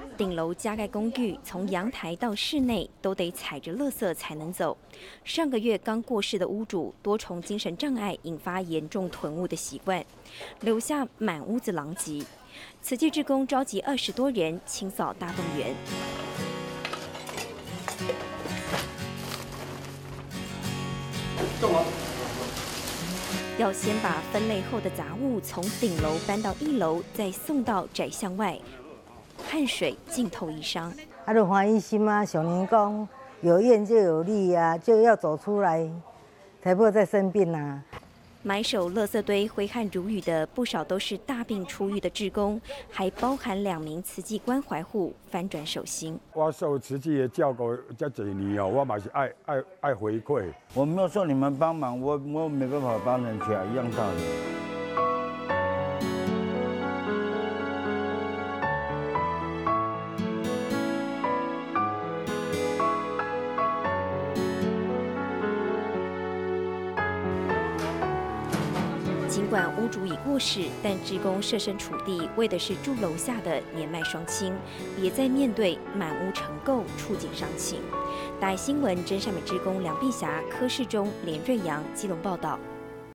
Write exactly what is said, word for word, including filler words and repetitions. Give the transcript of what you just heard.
顶楼加盖公寓，从阳台到室内都得踩着垃圾才能走。上个月刚过世的屋主，多重精神障碍引发严重囤物的习惯，留下满屋子狼藉。慈济志工召集二十多人清扫大动园。要先把分类后的杂物从顶楼搬到一楼，再送到窄巷外。汗水浸透衣裳， 啊，就欢喜心啊！小年讲有愿就有力啊，就要走出来，才不会再生病啊。 埋首垃圾堆，挥汗如雨的不少都是大病初愈的志工，还包含两名慈济关怀户翻转手心。 我受慈济的照顾这几年哦，我嘛是爱爱爱回馈。 我没有受你们帮忙，我我没办法帮人家一样道理。 尽管屋主已过世，但志工设身处地，为的是住楼下的年迈双亲，别再面对满屋尘垢，触景伤情。大爱新闻真善美志工梁碧霞、柯世忠、连瑞阳基隆报道。